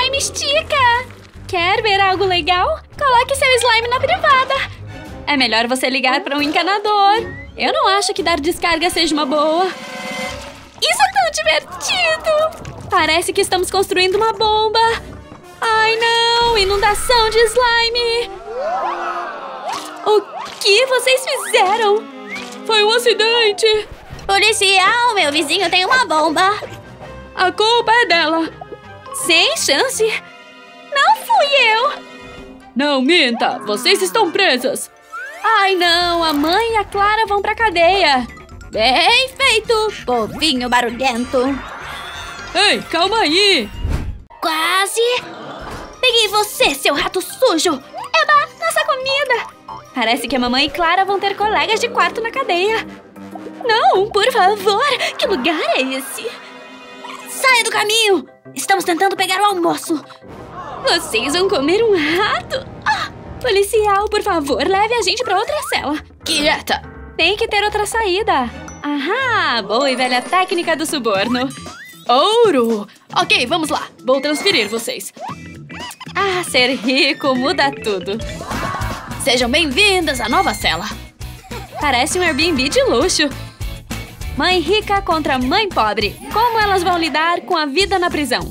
slime estica! Quer ver algo legal? Coloque seu slime na privada. É melhor você ligar para um encanador. Eu não acho que dar descarga seja uma boa. Isso é tão divertido! Parece que estamos construindo uma bomba. Ai, não! Inundação de slime! O que vocês fizeram? Foi um acidente! Policial, meu vizinho tem uma bomba. A culpa é dela. Sem chance. Não fui eu. Não minta, vocês estão presas. Ai, não, a mãe e a Clara vão pra cadeia. Bem feito, povinho barulhento. Ei, calma aí. Quase. Peguei você, seu rato sujo. Eba, nossa comida. Parece que a mamãe e Clara vão ter colegas de quarto na cadeia. Não, por favor! Que lugar é esse? Saia do caminho! Estamos tentando pegar o almoço. Vocês vão comer um rato? Ah, policial, por favor, leve a gente pra outra cela. Quieta! Tem que ter outra saída. Ahá, boa e velha técnica do suborno. Ouro! Ok, vamos lá. Vou transferir vocês. Ah, ser rico muda tudo. Sejam bem-vindas à nova cela. Parece um Airbnb de luxo. Mãe rica contra mãe pobre. Como elas vão lidar com a vida na prisão?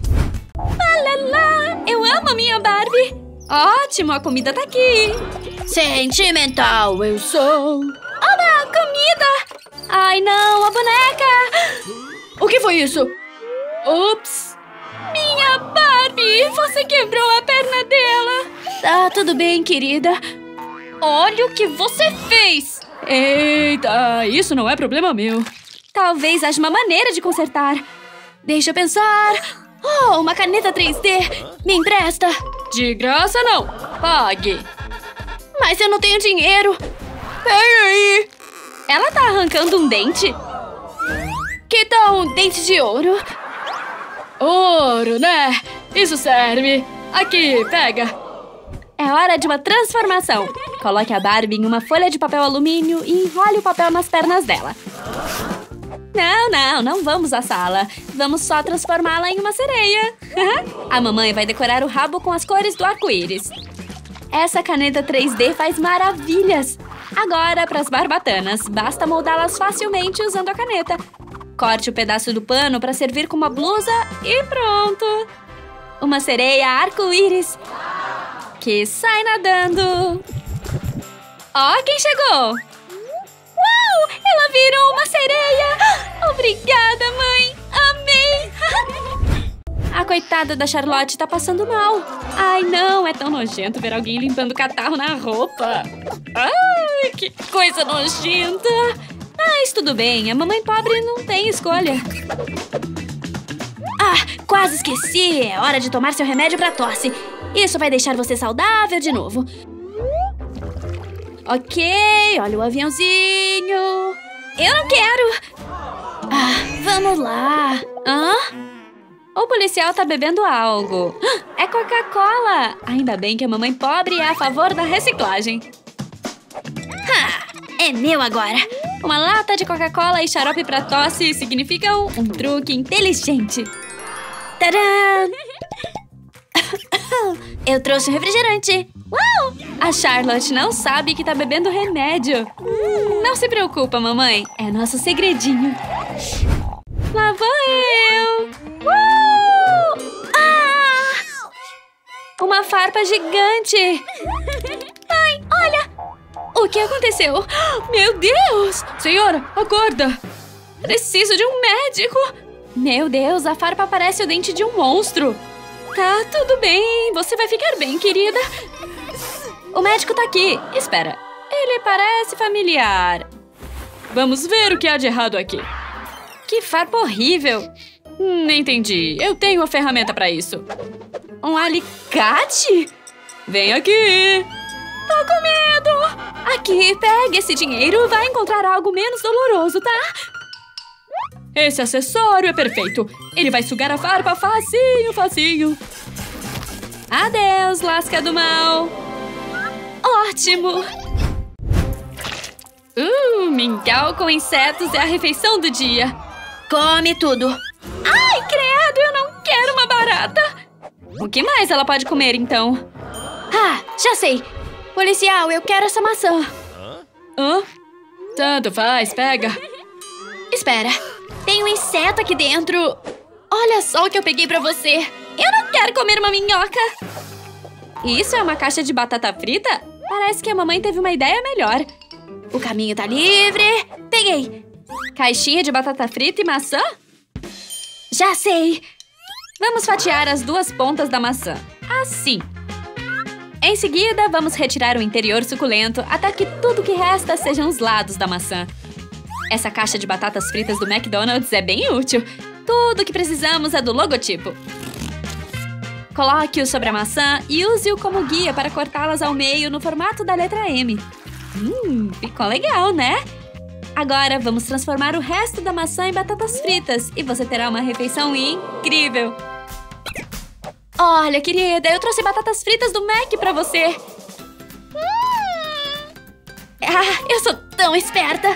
Alala, eu amo a minha Barbie. Ótimo, a comida tá aqui. Sentimental eu sou. Oba, comida! Ai, não, a boneca! O que foi isso? Ups! Minha Barbie! Você quebrou a perna dela! Tá tudo bem, querida. Olha o que você fez! Eita, isso não é problema meu. Talvez haja uma maneira de consertar. Deixa eu pensar. Oh, uma caneta 3D. Me empresta. De graça não. Pague. Mas eu não tenho dinheiro. Peraí. Ela tá arrancando um dente? Que tal um dente de ouro? Ouro, né? Isso serve. Aqui, pega. É hora de uma transformação. Coloque a Barbie em uma folha de papel alumínio e enrole o papel nas pernas dela. Não vamos à sala. Vamos só transformá-la em uma sereia. A mamãe vai decorar o rabo com as cores do arco-íris. Essa caneta 3D faz maravilhas. Agora, para as barbatanas, basta moldá-las facilmente usando a caneta. Corte o pedaço do pano para servir como uma blusa e pronto. Uma sereia arco-íris que sai nadando. Ó, quem chegou! Uau! Ela virou uma sereia! Obrigada, mãe! Amei! A coitada da Charlotte tá passando mal. Ai, não! É tão nojento ver alguém limpando catarro na roupa. Ai, que coisa nojenta! Mas tudo bem, a mamãe pobre não tem escolha. Ah, quase esqueci! É hora de tomar seu remédio pra tosse. Isso vai deixar você saudável de novo. Ok, olha o aviãozinho. Eu não quero. Ah, vamos lá. Hã? O policial tá bebendo algo. É Coca-Cola. Ainda bem que a mamãe pobre é a favor da reciclagem. É meu agora. Uma lata de Coca-Cola e xarope pra tosse significam um truque inteligente. Tadã! Eu trouxe um refrigerante. Uau! A Charlotte não sabe que tá bebendo remédio. Não se preocupa, mamãe. É nosso segredinho. Lá vou eu. Ah! Uma farpa gigante. Mãe, olha. O que aconteceu? Meu Deus! Senhora, acorda. Preciso de um médico. Meu Deus, a farpa parece o dente de um monstro. Tá, tudo bem. Você vai ficar bem, querida. O médico tá aqui. Espera. Ele parece familiar. Vamos ver o que há de errado aqui. Que farpa horrível. Entendi. Eu tenho a ferramenta pra isso. Um alicate? Vem aqui. Tô com medo. Aqui, pega esse dinheiro. Vai encontrar algo menos doloroso, tá? Esse acessório é perfeito. Ele vai sugar a farpa facinho, facinho. Adeus, lasca do mal. Ótimo. Mingau com insetos é a refeição do dia. Come tudo. Ai, credo, eu não quero uma barata. O que mais ela pode comer, então? Ah, já sei. Policial, eu quero essa maçã. Hã? Tanto faz, pega. Espera, tem um inseto aqui dentro. Olha só o que eu peguei pra você. Eu não quero comer uma minhoca. Isso é uma caixa de batata frita? Parece que a mamãe teve uma ideia melhor. O caminho tá livre. Peguei. Caixinha de batata frita e maçã? Já sei. Vamos fatiar as duas pontas da maçã. Assim. Em seguida, vamos retirar o interior suculento até que tudo que resta sejam os lados da maçã. Essa caixa de batatas fritas do McDonald's é bem útil. Tudo que precisamos é do logotipo. Coloque-o sobre a maçã e use-o como guia para cortá-las ao meio no formato da letra M. Ficou legal, né? Agora vamos transformar o resto da maçã em batatas fritas e você terá uma refeição incrível. Olha, querida, eu trouxe batatas fritas do Mac pra você. Ah, eu sou tão esperta.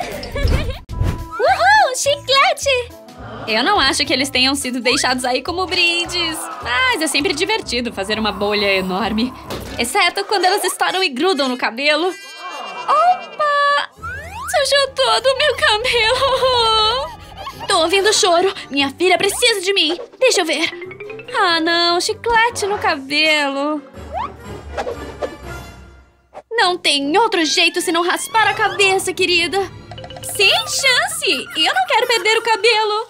Uhul, chiclete! Eu não acho que eles tenham sido deixados aí como brindes, mas é sempre divertido fazer uma bolha enorme. Exceto quando elas estouram e grudam no cabelo. Opa! Sujou todo o meu cabelo! Tô ouvindo choro. Minha filha precisa de mim. Deixa eu ver. Ah, não. Chiclete no cabelo. Não tem outro jeito senão raspar a cabeça, querida. Sem chance! Eu não quero perder o cabelo.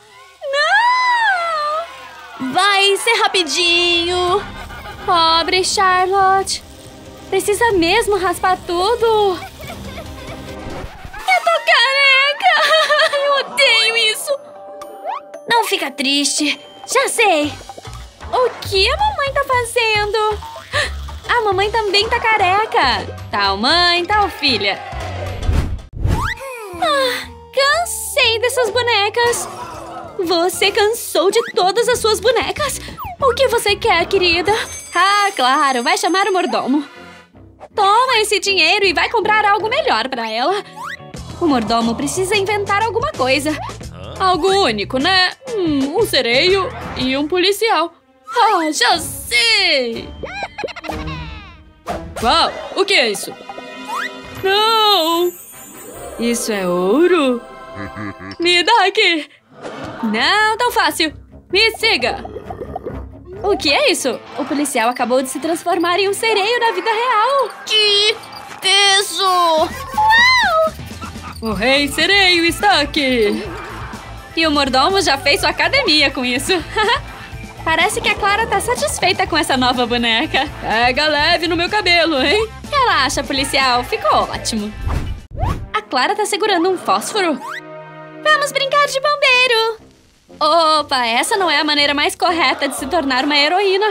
Não! Vai ser rapidinho. Pobre Charlotte. Precisa mesmo raspar tudo. Eu tô careca! Eu odeio isso! Não fica triste. Já sei. O que a mamãe tá fazendo? A mamãe também tá careca. Tal mãe, tal filha. Cansei dessas bonecas. Você cansou de todas as suas bonecas? O que você quer, querida? Ah, claro, vai chamar o mordomo. Toma esse dinheiro e vai comprar algo melhor pra ela. O mordomo precisa inventar alguma coisa. Algo único, né? Um sereio e um policial. Ah, já sei! Uau, o que é isso? Não! Isso é ouro? Me dá aqui! Não tão fácil. Me siga. O que é isso? O policial acabou de se transformar em um sereio na vida real. Que peso! Uau! O rei sereio está aqui. E o mordomo já fez sua academia com isso. Parece que a Clara tá satisfeita com essa nova boneca. Pega leve no meu cabelo, hein? Relaxa, policial. Ficou ótimo. A Clara tá segurando um fósforo. Vamos brincar de bombeiro. Opa, essa não é a maneira mais correta de se tornar uma heroína.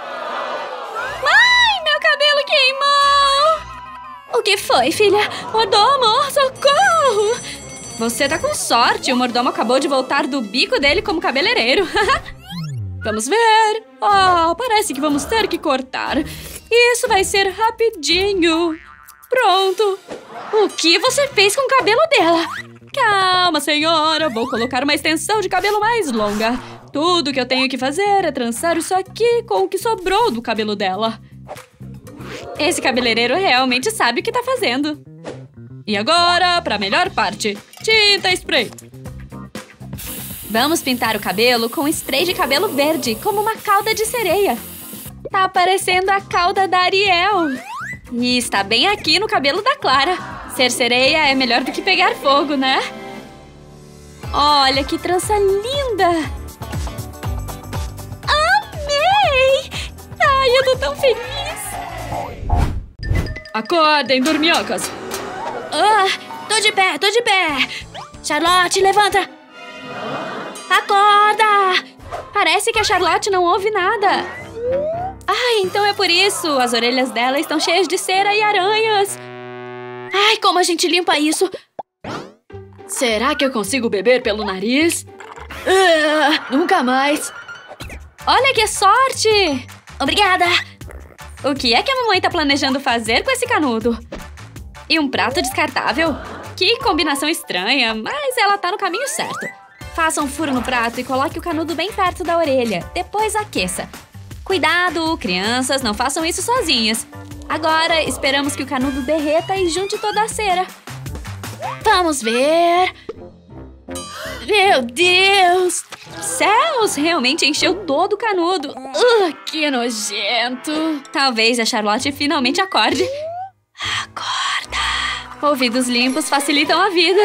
Mãe, meu cabelo queimou. O que foi, filha? Mordomo, socorro. Você tá com sorte. O mordomo acabou de voltar do bico dele como cabeleireiro. Vamos ver. Parece que vamos ter que cortar. Isso vai ser rapidinho. Pronto. O que você fez com o cabelo dela? Calma, senhora. Vou colocar uma extensão de cabelo mais longa. Tudo que eu tenho que fazer é trançar isso aqui com o que sobrou do cabelo dela. Esse cabeleireiro realmente sabe o que tá fazendo. E agora, para a melhor parte. Tinta spray. Vamos pintar o cabelo com spray de cabelo verde, como uma cauda de sereia. Tá parecendo a cauda da Ariel. E está bem aqui no cabelo da Clara. Ser sereia é melhor do que pegar fogo, né? Olha que trança linda! Amei! Ai, eu tô tão feliz! Acordem, dorminhocas! Tô de pé, tô de pé! Charlotte, levanta! Acorda! Parece que a Charlotte não ouve nada. Ah, então é por isso. As orelhas dela estão cheias de cera e aranhas. Ai, como a gente limpa isso? Será que eu consigo beber pelo nariz? Nunca mais. Olha que sorte! Obrigada! O que é que a mamãe tá planejando fazer com esse canudo? E um prato descartável? Que combinação estranha, mas ela tá no caminho certo. Faça um furo no prato e coloque o canudo bem perto da orelha. Depois aqueça. Cuidado, crianças, não façam isso sozinhas. Agora, esperamos que o canudo derreta e junte toda a cera. Vamos ver. Meu Deus! Céus, realmente encheu todo o canudo. Que nojento. Talvez a Charlotte finalmente acorde. Acorda. Ouvidos limpos facilitam a vida.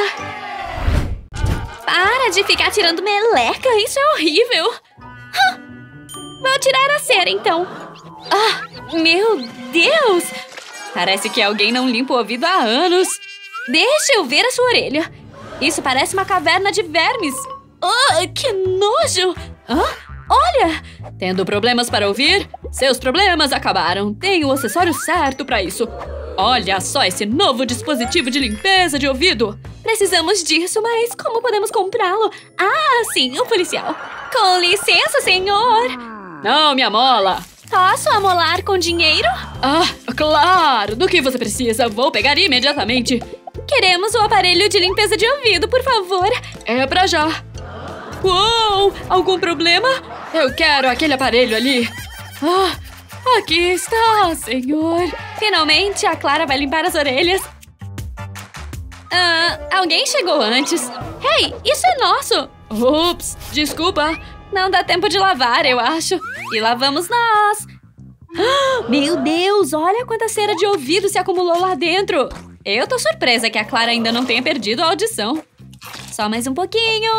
Para de ficar tirando meleca, isso é horrível. Vou tirar a cera, então. Meu Deus! Parece que alguém não limpa o ouvido há anos. Deixa eu ver a sua orelha. Isso parece uma caverna de vermes. Que nojo! Olha! Tendo problemas para ouvir? Seus problemas acabaram. Tem o acessório certo para isso. Olha só esse novo dispositivo de limpeza de ouvido. Precisamos disso, mas como podemos comprá-lo? Sim, o policial. Com licença, senhor. Não me amola. Posso amolar com dinheiro? Claro! Do que você precisa? Vou pegar imediatamente. Queremos o aparelho de limpeza de ouvido, por favor. É pra já. Uou! Algum problema? Eu quero aquele aparelho ali. Aqui está, senhor. Finalmente, a Clara vai limpar as orelhas. Alguém chegou antes. Hey, isso é nosso. Ups, desculpa. Não dá tempo de lavar, eu acho. E lavamos nós. Meu Deus, olha quanta cera de ouvido se acumulou lá dentro. Eu tô surpresa que a Clara ainda não tenha perdido a audição. Só mais um pouquinho.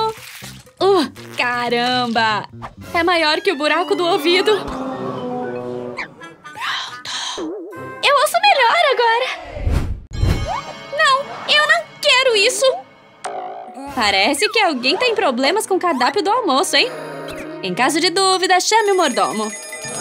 Caramba! É maior que o buraco do ouvido. Pronto. Eu ouço melhor agora. Não, eu não quero isso. Parece que alguém tem problemas com o cardápio do almoço, hein? Em caso de dúvida, chame o mordomo.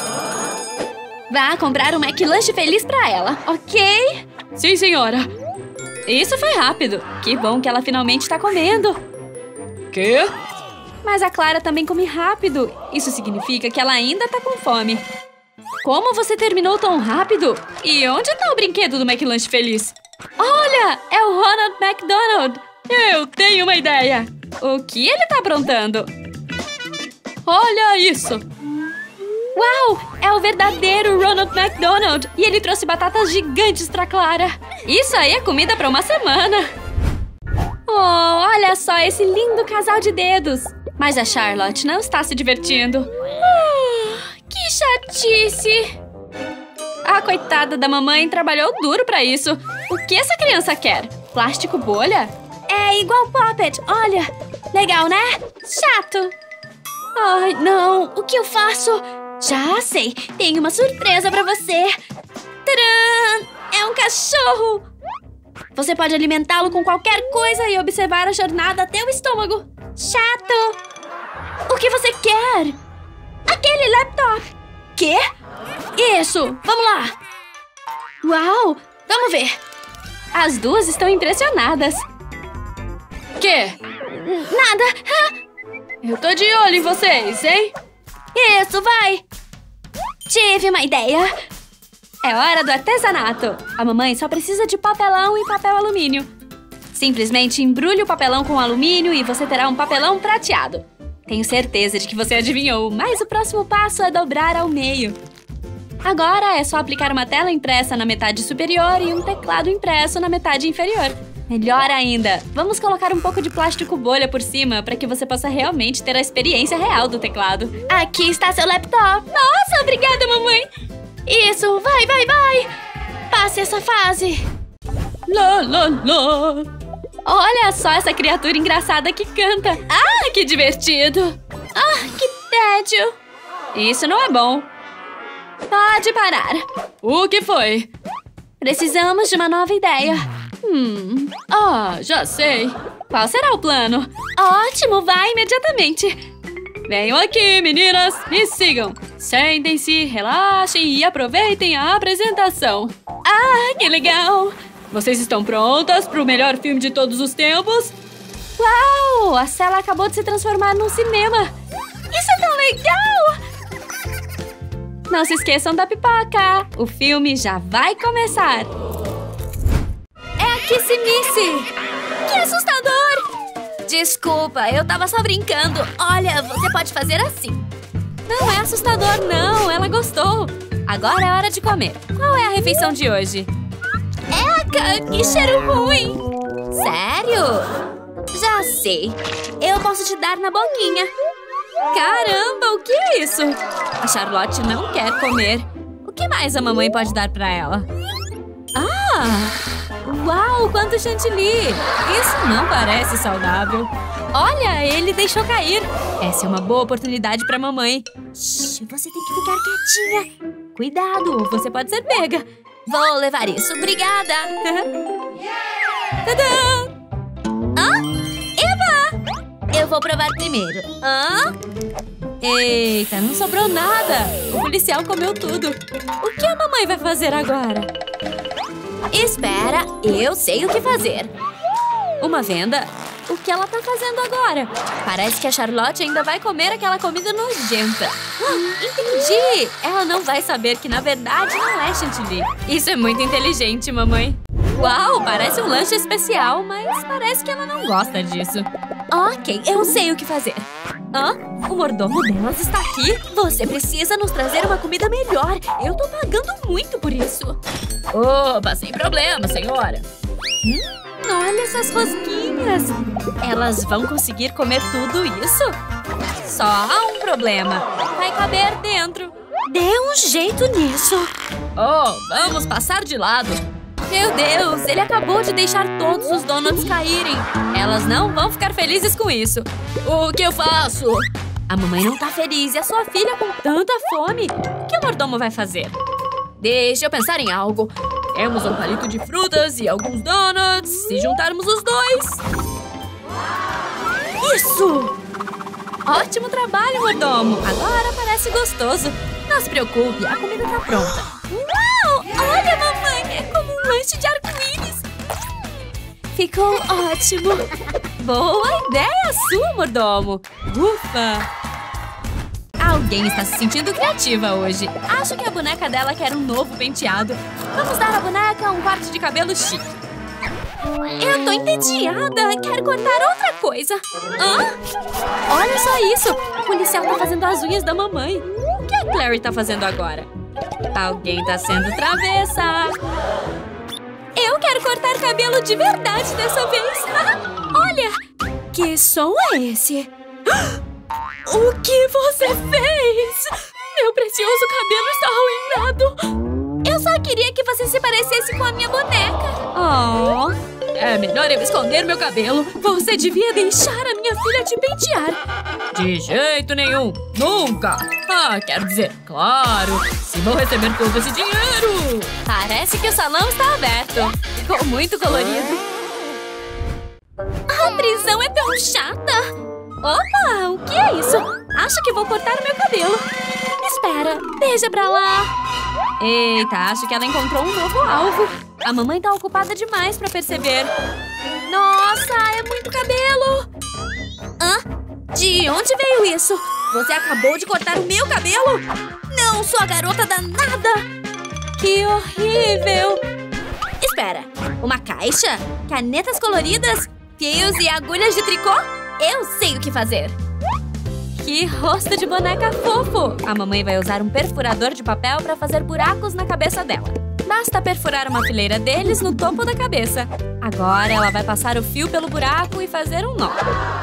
Vá comprar um McLanche feliz pra ela, ok? Sim, senhora. Isso foi rápido. Que bom que ela finalmente tá comendo. Quê? Mas a Clara também come rápido. Isso significa que ela ainda tá com fome. Como você terminou tão rápido? E onde tá o brinquedo do McLanche feliz? Olha, é o Ronald McDonald. Eu tenho uma ideia. O que ele tá aprontando? Olha isso. Uau, é o verdadeiro Ronald McDonald. E ele trouxe batatas gigantes pra Clara. Isso aí é comida pra uma semana. Olha só esse lindo casal de dedos. Mas a Charlotte não está se divertindo. Que chatice. A coitada da mamãe trabalhou duro pra isso. O que essa criança quer? Plástico bolha? É igual Puppet, olha. Legal, né? Chato. Ai, não. O que eu faço? Já sei. Tenho uma surpresa pra você. Tcharam! É um cachorro. Você pode alimentá-lo com qualquer coisa e observar a jornada até o estômago. Chato. O que você quer? Aquele laptop. Quê? Isso. Vamos lá. Uau. Vamos ver. As duas estão impressionadas. Quê? Nada. Eu tô de olho em vocês, hein? Isso, vai. Tive uma ideia. É hora do artesanato. A mamãe só precisa de papelão e papel alumínio. Simplesmente embrulhe o papelão com alumínio e você terá um papelão prateado. Tenho certeza de que você adivinhou, mas o próximo passo é dobrar ao meio. Agora é só aplicar uma tela impressa na metade superior e um teclado impresso na metade inferior. Melhor ainda, vamos colocar um pouco de plástico bolha por cima para que você possa realmente ter a experiência real do teclado. Aqui está seu laptop. Nossa, obrigada, mamãe. Isso, vai, vai, vai. Passe essa fase. Lá, lá, lá. Olha só essa criatura engraçada que canta. Que divertido. Que tédio. Isso não é bom. Pode parar. O que foi? Precisamos de uma nova ideia. Já sei. Qual será o plano? Ótimo, vai imediatamente. Venham aqui, meninas, me sigam. Sentem-se, relaxem e aproveitem a apresentação. Que legal. Vocês estão prontas para o melhor filme de todos os tempos? Uau! A cela acabou de se transformar num cinema. Isso é tão legal! Não se esqueçam da pipoca. O filme já vai começar. É a Kissimice. Que assustador! Desculpa, eu tava só brincando. Olha, você pode fazer assim. Não é assustador, não. Ela gostou. Agora é hora de comer. Qual é a refeição de hoje? Eca, que cheiro ruim! Sério? Já sei. Eu posso te dar na boquinha. Caramba, o que é isso? A Charlotte não quer comer. O que mais a mamãe pode dar pra ela? Ah! Uau, quanto chantilly! Isso não parece saudável. Olha, ele deixou cair. Essa é uma boa oportunidade pra mamãe. Shhh, você tem que ficar quietinha. Cuidado, você pode ser pega. Vou levar isso, obrigada. Tadã! Eu vou provar primeiro. Eita, não sobrou nada. O policial comeu tudo. O que a mamãe vai fazer agora? Espera, eu sei o que fazer. Uma venda? O que ela tá fazendo agora? Parece que a Charlotte ainda vai comer aquela comida nojenta. Entendi! Ela não vai saber que na verdade não é chantilly. Isso é muito inteligente, mamãe. Uau, parece um lanche especial, mas parece que ela não gosta disso. Ok, eu sei o que fazer. O mordomo delas está aqui. Você precisa nos trazer uma comida melhor. Eu tô pagando muito por isso. Opa, sem problema, senhora. Olha essas rosquinhas. Elas vão conseguir comer tudo isso? Só há um problema. Vai caber dentro. Dê um jeito nisso. Vamos passar de lado. Meu Deus, ele acabou de deixar todos os donuts caírem. Elas não vão ficar felizes com isso. O que eu faço? A mamãe não tá feliz e a sua filha com tanta fome. O que o mordomo vai fazer? Deixa eu pensar em algo. Temos um palito de frutas e alguns donuts. Se juntarmos os dois... Isso! Ótimo trabalho, mordomo. Agora parece gostoso. Não se preocupe, a comida tá pronta. Uau! Olha, mamãe, é como um lanche de arco-íris. Ficou ótimo. Boa ideia sua, mordomo. Ufa! Alguém está se sentindo criativa hoje. Acho que a boneca dela quer um novo penteado. Vamos dar à boneca um corte de cabelo chique. Eu tô entediada. Quero cortar outra coisa. Olha só isso. O policial tá fazendo as unhas da mamãe. O que a Clary tá fazendo agora? Alguém tá sendo travessa. Eu quero cortar cabelo de verdade dessa vez. Olha! Que som é esse? O que você fez? Meu precioso cabelo está arruinado. Eu só queria que você se parecesse com a minha boneca. É melhor eu esconder meu cabelo. Você devia deixar a minha filha te pentear. De jeito nenhum. Nunca. Quero dizer, claro. Se vou receber todo esse dinheiro. Parece que o salão está aberto. Ficou muito colorido. A prisão é tão chata. Opa, o que é isso? Acho que vou cortar o meu cabelo. Espera, deixa pra lá. Eita, acho que ela encontrou um novo alvo. A mamãe tá ocupada demais pra perceber. Nossa, é muito cabelo. De onde veio isso? Você acabou de cortar o meu cabelo? Não, sua garota danada. Que horrível. Espera, uma caixa? Canetas coloridas? Fios e agulhas de tricô? Eu sei o que fazer. Que rosto de boneca fofo! A mamãe vai usar um perfurador de papel para fazer buracos na cabeça dela. Basta perfurar uma fileira deles no topo da cabeça. Agora ela vai passar o fio pelo buraco e fazer um nó.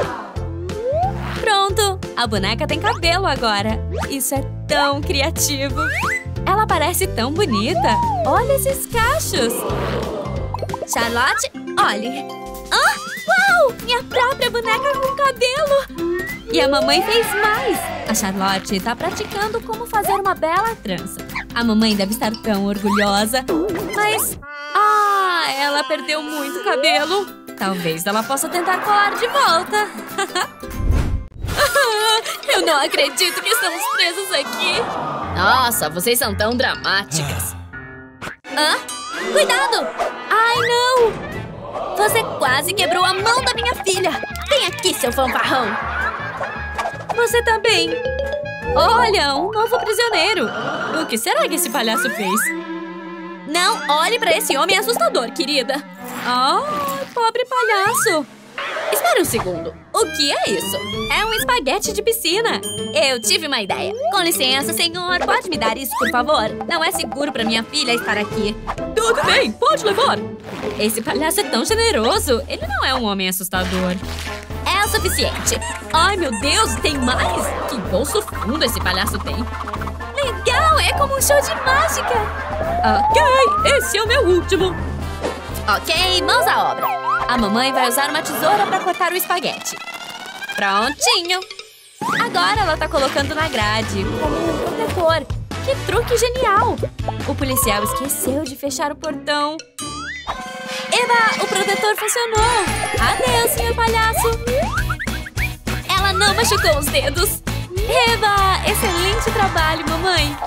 Pronto! A boneca tem cabelo agora. Isso é tão criativo. Ela parece tão bonita. Olha esses cachos. Charlotte, olhe. Uau! Minha própria boneca com cabelo! E a mamãe fez mais! A Charlotte tá praticando como fazer uma bela trança. A mamãe deve estar tão orgulhosa. Mas... ela perdeu muito cabelo. Talvez ela possa tentar colar de volta. Eu não acredito que estamos presos aqui. Nossa, vocês são tão dramáticas. Cuidado! Ai, não! Você quase quebrou a mão da minha filha! Vem aqui, seu fanfarrão! Você também! Olha, um novo prisioneiro! O que será que esse palhaço fez? Não olhe pra esse homem assustador, querida! Pobre palhaço! Espera um segundo! O que é isso? É um espaguete de piscina. Eu tive uma ideia. Com licença, senhor. Pode me dar isso, por favor? Não é seguro pra minha filha estar aqui. Tudo bem, pode levar. Esse palhaço é tão generoso. Ele não é um homem assustador. É o suficiente. Ai, meu Deus, tem mais? Que bolso fundo esse palhaço tem. Legal, é como um show de mágica. Ok, esse é o meu último. Ok, mãos à obra. A mamãe vai usar uma tesoura pra cortar o espaguete. Prontinho. Agora ela tá colocando na grade, como um protetor. Que truque genial. O policial esqueceu de fechar o portão. Eba, o protetor funcionou. Adeus, senhor palhaço. Ela não machucou os dedos. Eba, excelente trabalho, mamãe.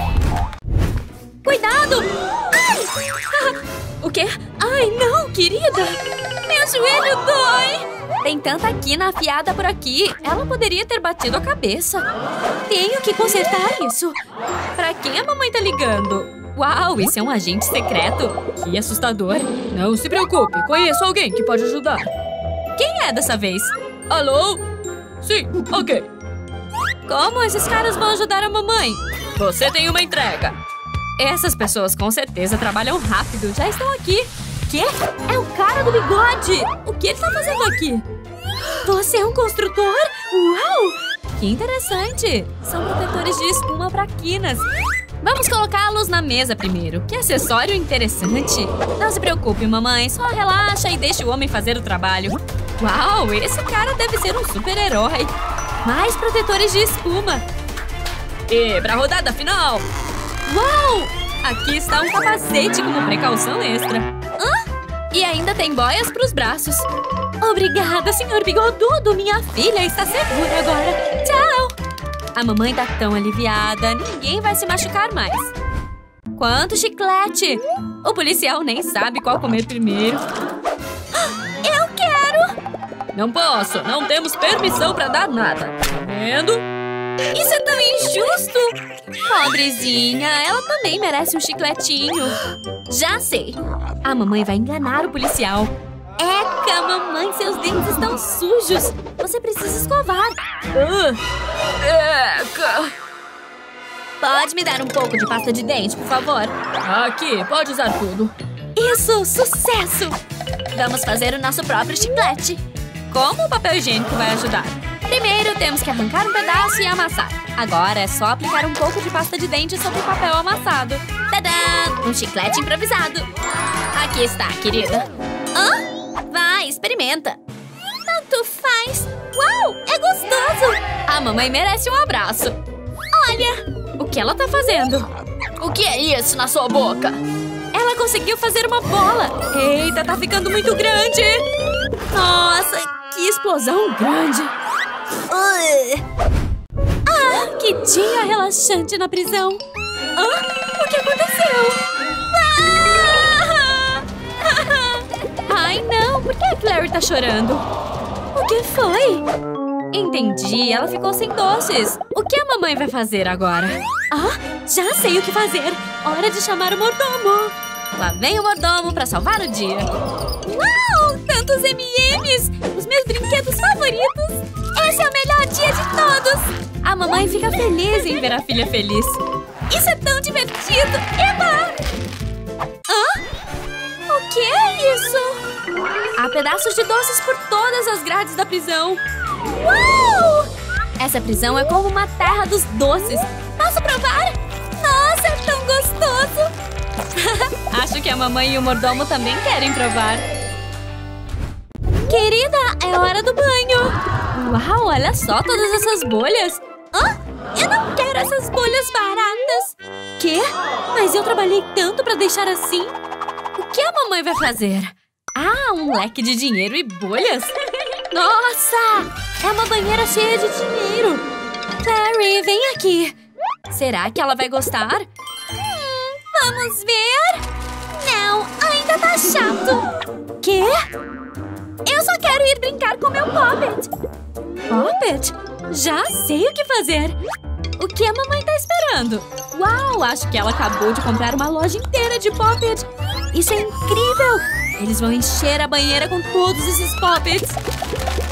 Cuidado! Ai! O quê? Ai, não, querida! Meu joelho dói! Tem tanta quina afiada por aqui. Ela poderia ter batido a cabeça. Tenho que consertar isso. Pra quem a mamãe tá ligando? Uau, esse é um agente secreto. Que assustador. Não se preocupe, conheço alguém que pode ajudar. Quem é dessa vez? Alô? Sim, ok. Como esses caras vão ajudar a mamãe? Você tem uma entrega. Essas pessoas com certeza trabalham rápido. Já estão aqui. Quê? É o cara do bigode! O que ele tá fazendo aqui? Você é um construtor? Uau! Que interessante! São protetores de espuma pra quinas. Vamos colocá-los na mesa primeiro. Que acessório interessante. Não se preocupe, mamãe. Só relaxa e deixe o homem fazer o trabalho. Uau! Esse cara deve ser um super-herói. Mais protetores de espuma. E pra rodada final. Uau! Aqui está um capacete como precaução extra. Hã? E ainda tem boias para os braços. Obrigada, senhor bigodudo. Minha filha está segura agora. Tchau! A mamãe tá tão aliviada. Ninguém vai se machucar mais. Quanto chiclete! O policial nem sabe qual comer primeiro. Eu quero! Não posso. Não temos permissão pra dar nada. Tá vendo? Isso é tão injusto! Pobrezinha, ela também merece um chicletinho. Já sei. A mamãe vai enganar o policial. Eca, mamãe, seus dentes estão sujos. Você precisa escovar. Eca! Pode me dar um pouco de pasta de dente, por favor? Aqui, pode usar tudo. Isso, sucesso! Vamos fazer o nosso próprio chiclete. Como o papel higiênico vai ajudar? Primeiro, temos que arrancar um pedaço e amassar. Agora é só aplicar um pouco de pasta de dente sobre o papel amassado. Tadã! Um chiclete improvisado. Aqui está, querida. Hã? Vai, experimenta. Tanto faz. Uau, é gostoso. A mamãe merece um abraço. Olha, o que ela tá fazendo? O que é isso na sua boca? Ela conseguiu fazer uma bola. Eita, tá ficando muito grande. Nossa, que explosão grande. Ah, que dia relaxante na prisão. O que aconteceu? Ai, não. Por que a Clary tá chorando? O que foi? Entendi. Ela ficou sem doces. O que a mamãe vai fazer agora? Já sei o que fazer. Hora de chamar o mordomo. Lá vem o mordomo pra salvar o dia. Uau! Tantos M&M's! Os meus brinquedos favoritos! Esse é o melhor dia de todos! A mamãe fica feliz em ver a filha feliz. Isso é tão divertido! Eba! O que é isso? Há pedaços de doces por todas as grades da prisão. Uau! Essa prisão é como uma terra dos doces. Posso provar? Nossa, é tão gostoso! Acho que a mamãe e o mordomo também querem provar. Querida, é hora do banho. Uau, olha só todas essas bolhas. Eu não quero essas bolhas baratas. Quê? Mas eu trabalhei tanto pra deixar assim. O que a mamãe vai fazer? Um leque de dinheiro e bolhas? Nossa! É uma banheira cheia de dinheiro. Clary, vem aqui. Será que ela vai gostar? Vamos ver. Não, ainda tá chato. Quê? Eu só quero ir brincar com meu Poppet. Poppet? Já sei o que fazer. O que a mamãe tá esperando? Uau, acho que ela acabou de comprar uma loja inteira de Poppet. Isso é incrível. Eles vão encher a banheira com todos esses Poppets.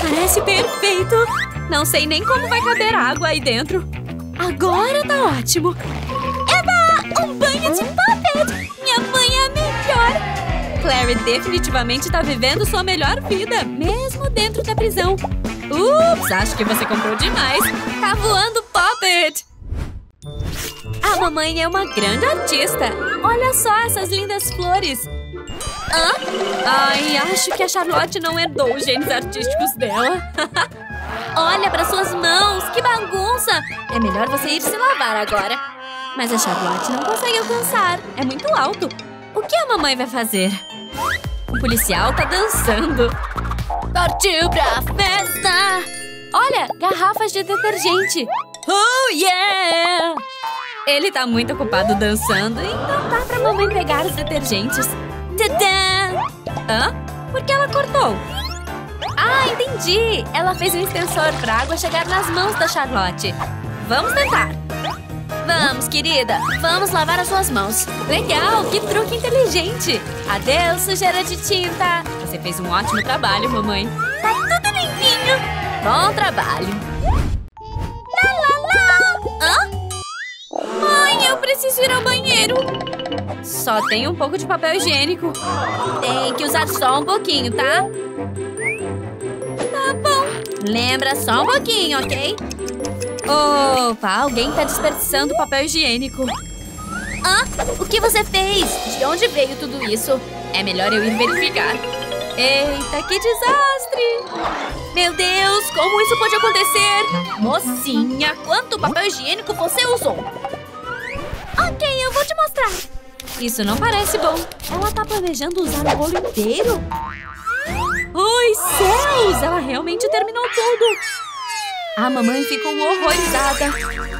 Parece perfeito! Não sei nem como vai caber água aí dentro. Agora tá ótimo! Eba! Um banho de Puppet! Minha mãe é a melhor! Clary definitivamente tá vivendo sua melhor vida, mesmo dentro da prisão. Ups, acho que você comprou demais. Tá voando Puppet! A mamãe é uma grande artista. Olha só essas lindas flores. Hã? Ai, acho que a Charlotte não herdou os genes artísticos dela. Olha para suas mãos, que bagunça! É melhor você ir se lavar agora. Mas a Charlotte não consegue alcançar. É muito alto. O que a mamãe vai fazer? O policial tá dançando. Partiu pra festa! Olha, garrafas de detergente. Oh, yeah! Ele tá muito ocupado dançando, então dá pra mamãe pegar os detergentes. Tadã! Hã? Por que ela cortou? Ah, entendi! Ela fez um extensor pra água chegar nas mãos da Charlotte. Vamos tentar. Vamos, querida. Vamos lavar as suas mãos. Legal! Que truque inteligente! Adeus, sujeira de tinta. Você fez um ótimo trabalho, mamãe. Tá tudo limpinho! Bom trabalho. Lá, lá, lá! Hã? Mãe, eu preciso ir ao banheiro. Só tem um pouco de papel higiênico. Tem que usar só um pouquinho, tá? Tá bom. Lembra só um pouquinho, ok? Opa, alguém tá desperdiçando papel higiênico. Hã? O que você fez? De onde veio tudo isso? É melhor eu ir verificar. Eita, que desastre! Meu Deus, como isso pode acontecer? Mocinha, quanto papel higiênico você usou? Ok, eu vou te mostrar. Isso não parece bom. Ela tá planejando usar o rolo inteiro? Ai, céus! Ela realmente terminou tudo. A mamãe ficou horrorizada.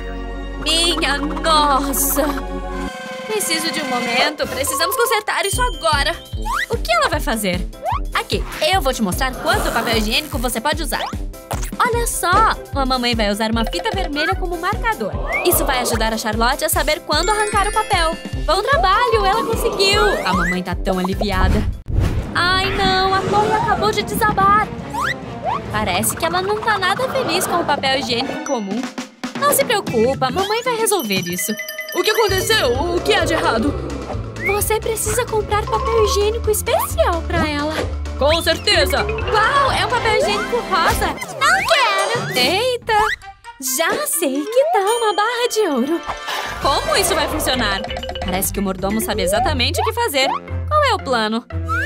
Minha nossa! Preciso de um momento. Precisamos consertar isso agora. O que ela vai fazer? Aqui, eu vou te mostrar quanto papel higiênico você pode usar. Olha só! A mamãe vai usar uma fita vermelha como marcador. Isso vai ajudar a Charlotte a saber quando arrancar o papel. Bom trabalho! Ela conseguiu! A mamãe tá tão aliviada. Ai, não! A torre acabou de desabar. Parece que ela não tá nada feliz com o papel higiênico comum. Não se preocupa, a mamãe vai resolver isso. O que aconteceu? O que há de errado? Você precisa comprar papel higiênico especial pra ela. Com certeza! Uau, é um papel higiênico rosa. Não quero! Eita! Já sei que tal uma barra de ouro. Como isso vai funcionar? Parece que o mordomo sabe exatamente o que fazer. Qual é o plano?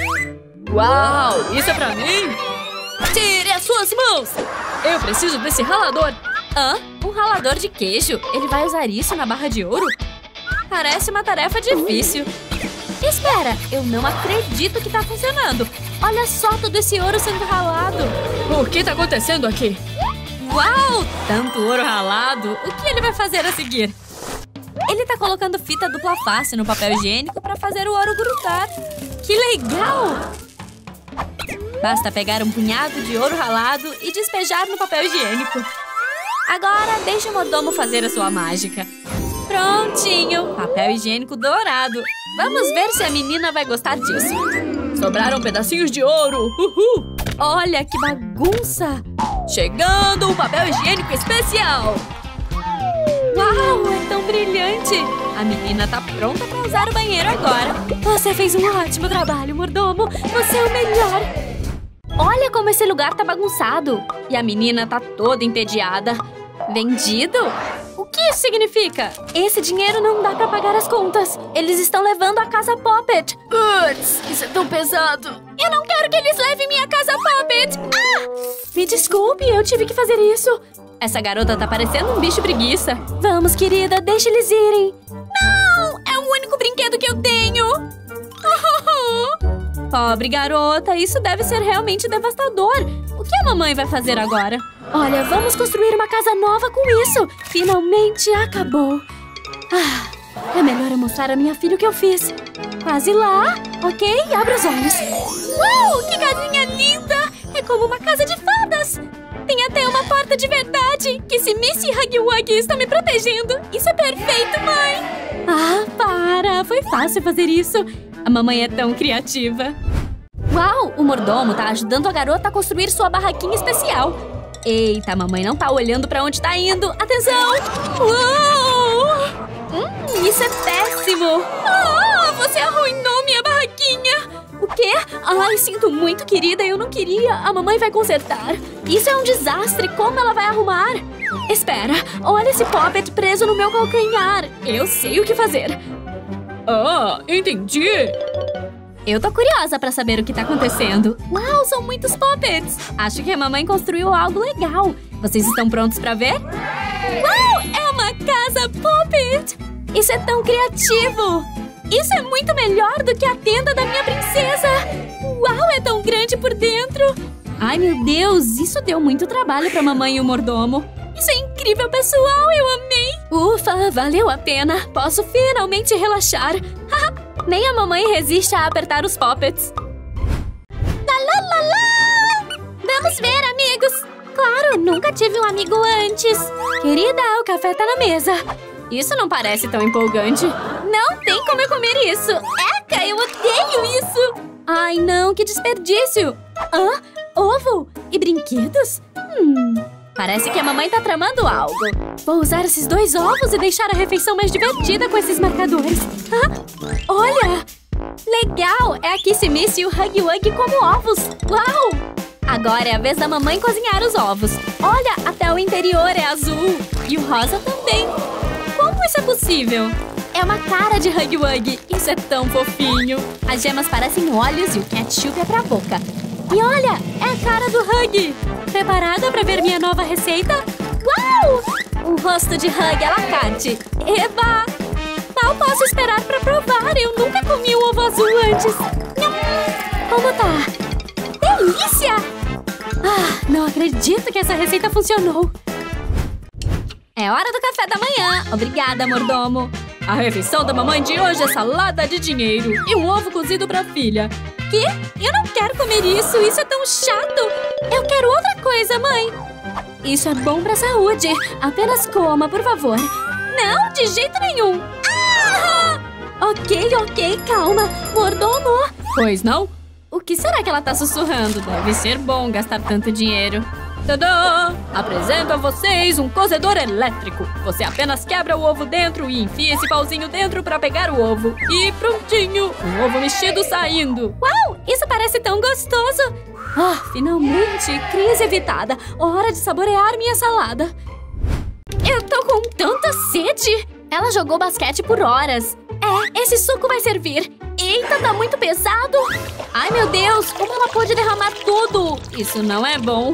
Uau, isso é pra mim? Tire as suas mãos! Eu preciso desse ralador. Hã? Um ralador de queijo? Ele vai usar isso na barra de ouro? Parece uma tarefa difícil. Espera, eu não acredito que tá funcionando. Olha só todo esse ouro sendo ralado. O que tá acontecendo aqui? Uau, tanto ouro ralado. O que ele vai fazer a seguir? Ele tá colocando fita dupla face no papel higiênico pra fazer o ouro grudar. Que legal! Basta pegar um punhado de ouro ralado e despejar no papel higiênico. Agora deixe o mordomo fazer a sua mágica. Prontinho! Papel higiênico dourado. Vamos ver se a menina vai gostar disso. Sobraram pedacinhos de ouro. Uhul! Olha que bagunça! Chegando um papel higiênico especial! Uau, é tão brilhante! A menina tá pronta pra usar o banheiro agora. Você fez um ótimo trabalho, mordomo. Você é o melhor. Olha como esse lugar tá bagunçado. E a menina tá toda entediada. Vendido? O que isso significa? Esse dinheiro não dá pra pagar as contas. Eles estão levando a casa Puppet. Putz, isso é tão pesado. Eu não quero que eles levem minha casa Puppet. Ah! Me desculpe, eu tive que fazer isso. Essa garota tá parecendo um bicho preguiça. Vamos, querida, deixa eles irem. Não! É o único brinquedo que eu tenho. Pobre garota, isso deve ser realmente devastador. O que a mamãe vai fazer agora? Olha, vamos construir uma casa nova com isso. Finalmente acabou. Ah, é melhor eu mostrar a minha filha o que eu fiz. Quase lá, ok? Abra os olhos. Uau, que casinha linda! É como uma casa de fadas. Tem até uma porta de verdade. Que se Missy Huggy Wuggy está me protegendo. Isso é perfeito, mãe. Ah, para. Foi fácil fazer isso. A mamãe é tão criativa. Uau, o mordomo tá ajudando a garota a construir sua barraquinha especial. Eita, a mamãe não tá olhando pra onde tá indo. Atenção! Uou! Isso é péssimo! Ah, você arruinou minha barraquinha! O quê? Ai, sinto muito, querida, eu não queria. A mamãe vai consertar. Isso é um desastre, como ela vai arrumar? Espera, olha esse Poppet preso no meu calcanhar. Eu sei o que fazer. Ah, entendi. Eu tô curiosa pra saber o que tá acontecendo. Uau, são muitos Poppets! Acho que a mamãe construiu algo legal. Vocês estão prontos pra ver? Uau, é uma casa Poppet! Isso é tão criativo! Isso é muito melhor do que a tenda da minha princesa! Uau, é tão grande por dentro! Ai, meu Deus, isso deu muito trabalho pra mamãe e o mordomo. Isso é incrível, pessoal! Eu amei! Ufa, valeu a pena! Posso finalmente relaxar! Nem a mamãe resiste a apertar os Poppets. Vamos ver, amigos! Claro, nunca tive um amigo antes. Querida, o café tá na mesa. Isso não parece tão empolgante. Não tem como eu comer isso. Eca, eu odeio isso. Ai, não, que desperdício. Hã? Ovo? E brinquedos? Parece que a mamãe tá tramando algo. Vou usar esses 2 ovos e deixar a refeição mais divertida com esses marcadores. Olha! Legal! É a Kissimmee e o Huggy Wuggy como ovos. Uau! Agora é a vez da mamãe cozinhar os ovos. Olha, até o interior é azul. E o rosa também. Como isso é possível? É uma cara de Huggy Wuggy. Isso é tão fofinho. As gemas parecem olhos e o ketchup é pra boca. E olha, é a cara do Huggy. Preparada pra ver minha nova receita? Uau! Um rosto de Huggy à la carte. Eba! Mal posso esperar pra provar. Eu nunca comi um ovo azul antes. Como tá? Delícia! Ah, não acredito que essa receita funcionou. É hora do café da manhã. Obrigada, mordomo. A refeição da mamãe de hoje é salada de dinheiro e um ovo cozido pra filha. Quê? Eu não quero comer isso. Isso é tão chato. Eu quero outra coisa, mãe. Isso é bom pra saúde. Apenas coma, por favor. Não, de jeito nenhum. Ah! Ok, calma. Mordomo. Pois não? O que será que ela tá sussurrando? Deve ser bom gastar tanto dinheiro. Tadã! Apresento a vocês um cozedor elétrico. Você apenas quebra o ovo dentro e enfia esse pauzinho dentro pra pegar o ovo. E prontinho! Um ovo mexido saindo. Uau! Isso parece tão gostoso! Ah, finalmente! Crise evitada! Hora de saborear minha salada. Eu tô com tanta sede! Ela jogou basquete por horas. Esse suco vai servir. Eita, tá muito pesado! Ai, meu Deus! Como ela pôde derramar tudo? Isso não é bom.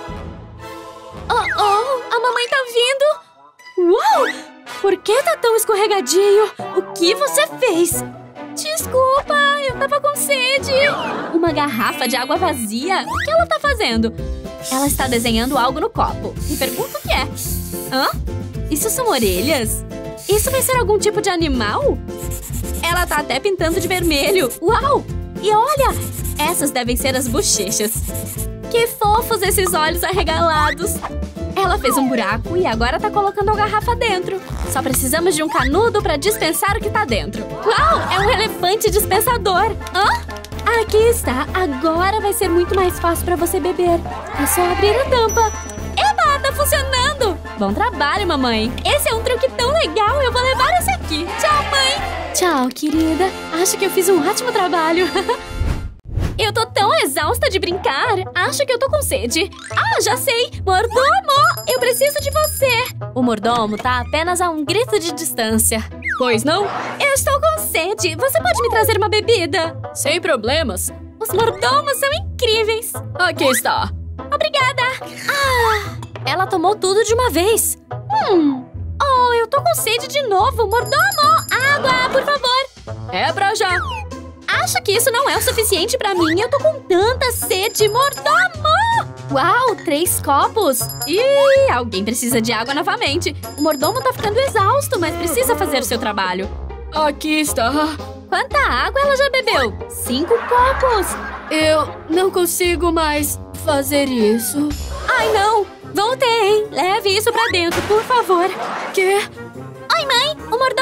A mamãe tá vindo! Uau! Por que tá tão escorregadio? O que você fez? Desculpa, eu tava com sede. Uma garrafa de água vazia? O que ela tá fazendo? Ela está desenhando algo no copo. Me pergunto o que é. Hã? Isso são orelhas? Isso vai ser algum tipo de animal? Ela tá até pintando de vermelho. Uau! E olha, essas devem ser as bochechas. Que fofos esses olhos arregalados. Ela fez um buraco e agora tá colocando a garrafa dentro. Só precisamos de um canudo pra dispensar o que tá dentro. Uau! É um elefante dispensador. Hã? Aqui está. Agora vai ser muito mais fácil pra você beber. É só abrir a tampa. Eba, tá funcionando! Bom trabalho, mamãe. Esse é um truque tão legal. Eu vou levar esse aqui. Tchau, mãe. Tchau, querida. Acho que eu fiz um ótimo trabalho. Eu tô tão exausta de brincar. Acho que eu tô com sede. Ah, já sei! Mordomo! Eu preciso de você! O mordomo tá apenas a um grito de distância. Pois não? Eu estou com sede. Você pode me trazer uma bebida? Sem problemas. Os mordomos são incríveis. Aqui está. Obrigada! Ah! Ela tomou tudo de uma vez. Oh, eu tô com sede de novo. Mordomo! Água, por favor! É pra já. Acho que isso não é o suficiente pra mim. Eu tô com tanta sede. Mordomo! Uau, 3 copos. Ih, alguém precisa de água novamente. O mordomo tá ficando exausto, mas precisa fazer seu trabalho. Aqui está. Quanta água ela já bebeu? 5 copos. Eu não consigo mais fazer isso. Ai, não. Voltei. Leve isso pra dentro, por favor. Quê? Oi, mãe. O mordomo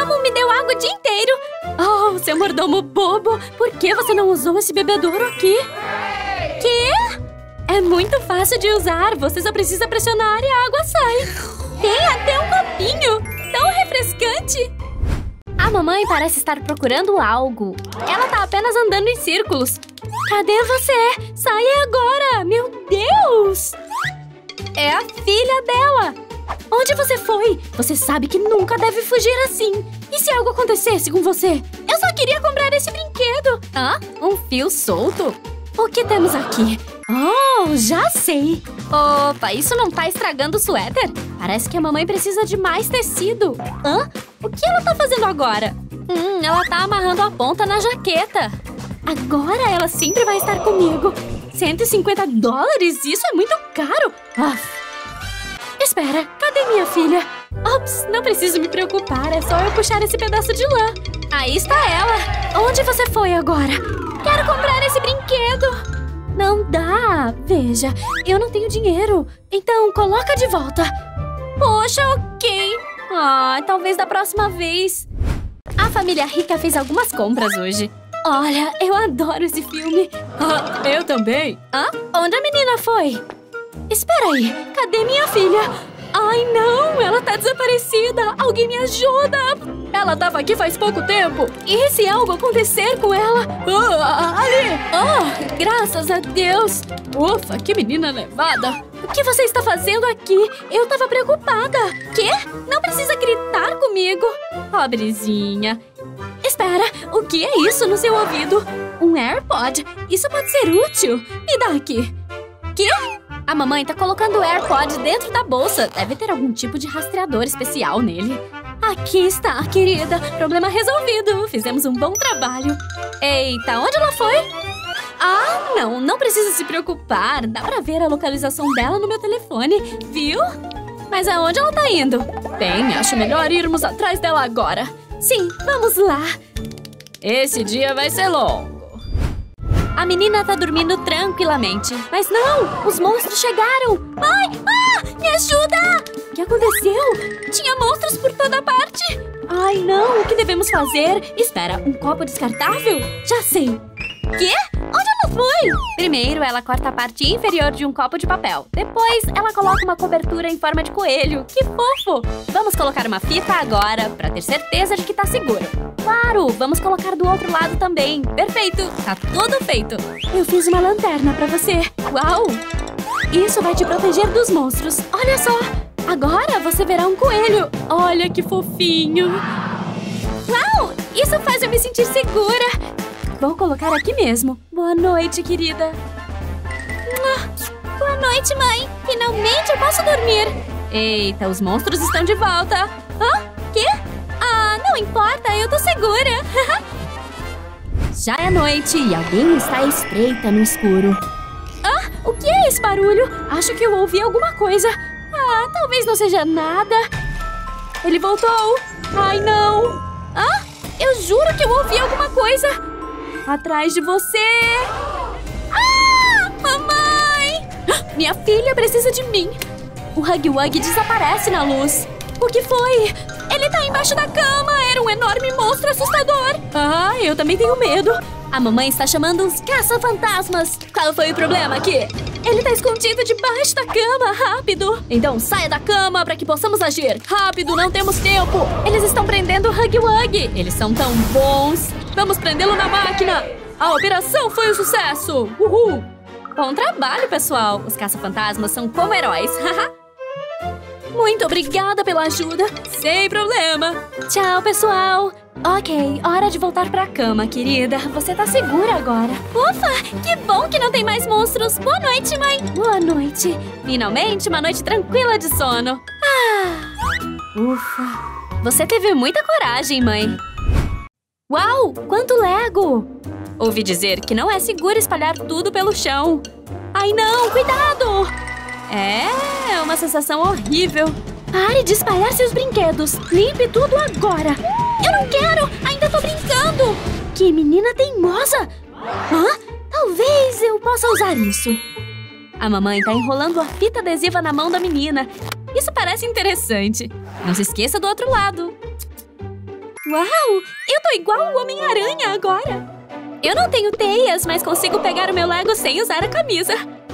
mordomo me deu água o dia inteiro. Oh, seu mordomo bobo! Por que você não usou esse bebedouro aqui? Quê? É muito fácil de usar. Você só precisa pressionar e a água sai. Tem até um copinho. Tão refrescante. A mamãe parece estar procurando algo. Ela tá apenas andando em círculos. Cadê você? Saia agora! Meu Deus! É a filha dela! Onde você foi? Você sabe que nunca deve fugir assim. E se algo acontecesse com você? Eu só queria comprar esse brinquedo. Hã? Um fio solto? O que temos aqui? Oh, já sei! Opa, isso não tá estragando o suéter? Parece que a mamãe precisa de mais tecido. Hã? O que ela tá fazendo agora? Ela tá amarrando a ponta na jaqueta. Agora ela sempre vai estar comigo. $150? Isso é muito caro! Espera, cadê minha filha? Ops, não preciso me preocupar, é só eu puxar esse pedaço de lã. Aí está ela. Onde você foi agora? Quero comprar esse brinquedo. Não dá. Veja, eu não tenho dinheiro. Então, coloca de volta. Poxa, ok. Talvez da próxima vez. A família rica fez algumas compras hoje. Olha, eu adoro esse filme. Eu também. Onde a menina foi? Espera aí, cadê minha filha? Ai, não, ela tá desaparecida. Alguém me ajuda. Ela tava aqui faz pouco tempo. E se algo acontecer com ela? Ali! Graças a Deus. Ufa, que menina levada. O que você está fazendo aqui? Eu tava preocupada. Quê? Não precisa gritar comigo. Pobrezinha. Espera, o que é isso no seu ouvido? Um AirPod? Isso pode ser útil. Me dá aqui. Quê? A mamãe tá colocando o AirPod dentro da bolsa. Deve ter algum tipo de rastreador especial nele. Aqui está, querida. Problema resolvido. Fizemos um bom trabalho. Eita, onde ela foi? Não precisa se preocupar. Dá pra ver a localização dela no meu telefone, viu? Mas aonde ela tá indo? Bem, acho melhor irmos atrás dela agora. Sim, vamos lá. Esse dia vai ser longo. A menina tá dormindo tranquilamente. Mas não! Os monstros chegaram! Mãe! Me ajuda! O que aconteceu? Tinha monstros por toda parte! Ai, não! O que devemos fazer? Espera, um copo descartável? Já sei! Quê? Onde ela foi? Primeiro, ela corta a parte inferior de um copo de papel. Depois, ela coloca uma cobertura em forma de coelho. Que fofo! Vamos colocar uma fita agora, pra ter certeza de que tá seguro. Claro! Vamos colocar do outro lado também. Perfeito! Tá tudo feito! Eu fiz uma lanterna pra você. Uau! Isso vai te proteger dos monstros. Olha só! Agora você verá um coelho. Olha que fofinho! Uau! Isso faz eu me sentir segura. Vou colocar aqui mesmo. Boa noite, querida. Boa noite, mãe. Finalmente eu posso dormir. Eita, os monstros estão de volta. Quê? Não importa, eu tô segura. Já é noite e alguém está à espreita no escuro. O que é esse barulho? Acho que eu ouvi alguma coisa. Talvez não seja nada. Ele voltou. Ai, não. Eu juro que eu ouvi alguma coisa. Atrás de você. Mamãe! Minha filha precisa de mim. O Huggy Wuggy desaparece na luz. O que foi? Ele tá embaixo da cama. Era um enorme monstro assustador. Eu também tenho medo. A mamãe está chamando os caça-fantasmas. Qual foi o problema aqui? Ele tá escondido debaixo da cama. Rápido. Então saia da cama para que possamos agir. Rápido, não temos tempo. Eles estão prendendo o Huggy Wuggy. Eles são tão bons. Vamos prendê-lo na máquina. A operação foi um sucesso. Uhul. Bom trabalho, pessoal. Os caça-fantasmas são como heróis. Muito obrigada pela ajuda. Sem problema. Tchau, pessoal. Ok, hora de voltar pra cama, querida. Você tá segura agora. Ufa, que bom que não tem mais monstros. Boa noite, mãe. Boa noite. Finalmente, uma noite tranquila de sono. Ufa. Você teve muita coragem, mãe. Uau, quanto Lego. Ouvi dizer que não é seguro espalhar tudo pelo chão. Ai, não, cuidado. É uma sensação horrível. Pare de espalhar seus brinquedos. Limpe tudo agora. Eu não quero, ainda tô brincando. Que menina teimosa. Talvez eu possa usar isso. A mamãe tá enrolando a fita adesiva na mão da menina. Isso parece interessante. Não se esqueça do outro lado. Uau! Eu tô igual o Homem-Aranha agora! Eu não tenho teias, mas consigo pegar o meu Lego sem usar a camisa.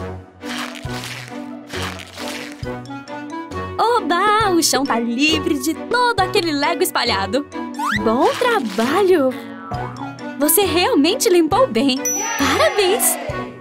Oba! O chão tá livre de todo aquele Lego espalhado. Bom trabalho! Você realmente limpou bem. Parabéns!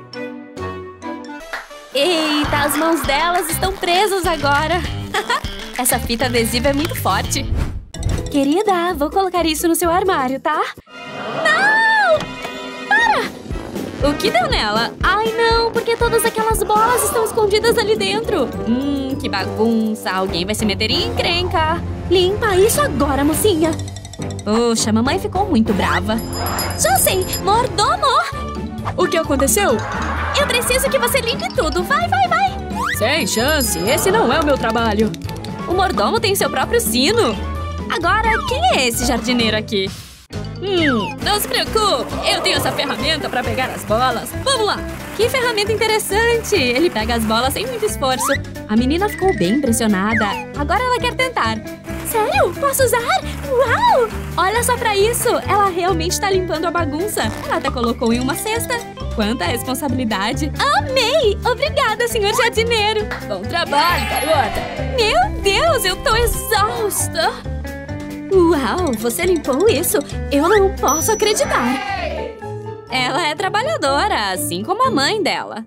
Eita, as mãos delas estão presas agora. Essa fita adesiva é muito forte. Querida, vou colocar isso no seu armário, tá? Não! Para! O que deu nela? Ai, não, porque todas aquelas bolas estão escondidas ali dentro. Que bagunça. Alguém vai se meter em encrenca. Limpa isso agora, mocinha. Poxa, a mamãe ficou muito brava. Já sei, mordomo! O que aconteceu? Eu preciso que você limpe tudo. Vai, vai, vai! Sem chance, esse não é o meu trabalho. O mordomo tem seu próprio sino. Agora, quem é esse jardineiro aqui? Não se preocupe, eu tenho essa ferramenta pra pegar as bolas. Vamos lá! Que ferramenta interessante! Ele pega as bolas sem muito esforço. A menina ficou bem impressionada. Agora ela quer tentar. Sério? Posso usar? Uau! Olha só pra isso! Ela realmente tá limpando a bagunça. Ela até colocou em uma cesta. Quanta responsabilidade! Amei! Obrigada, senhor jardineiro! Bom trabalho, garota! Meu Deus, eu tô exausta! Uau, você limpou isso? Eu não posso acreditar! Ela é trabalhadora, assim como a mãe dela.